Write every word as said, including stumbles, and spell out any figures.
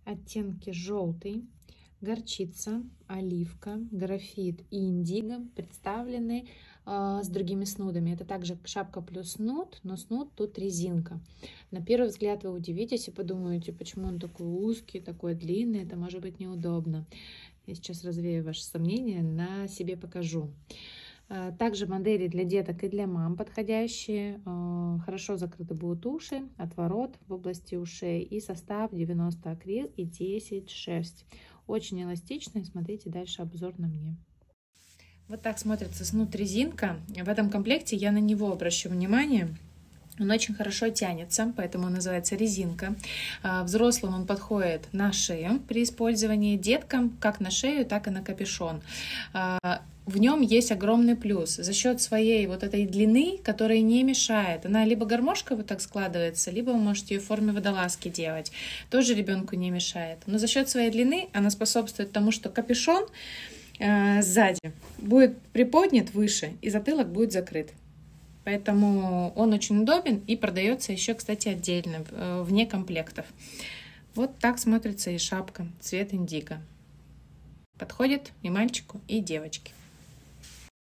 Оттенки желтый, горчица, оливка, графит и индиго представлены э, с другими снудами. Это также шапка плюс снуд, но снуд тут резинка. На первый взгляд вы удивитесь и подумаете, почему он такой узкий, такой длинный, это может быть неудобно. Я сейчас развею ваши сомнения, на себе покажу. Также модели для деток и для мам подходящие. Хорошо закрыты будут уши, отворот в области ушей и состав девяносто акрил и десять шерсть. Очень эластичный. Смотрите дальше обзор на мне. Вот так смотрится снуд резинка. В этом комплекте я на него обращу внимание. Он очень хорошо тянется, поэтому он называется резинка. Взрослым он подходит на шею при использовании, деткам как на шею, так и на капюшон. В нем есть огромный плюс за счет своей вот этой длины, которая не мешает. Она либо гармошка вот так складывается, либо вы можете ее в форме водолазки делать. Тоже ребенку не мешает. Но за счет своей длины она способствует тому, что капюшон э, сзади будет приподнят выше и затылок будет закрыт. Поэтому он очень удобен и продается еще, кстати, отдельно, вне комплектов. Вот так смотрится и шапка, цвет индиго. Подходит и мальчику, и девочке.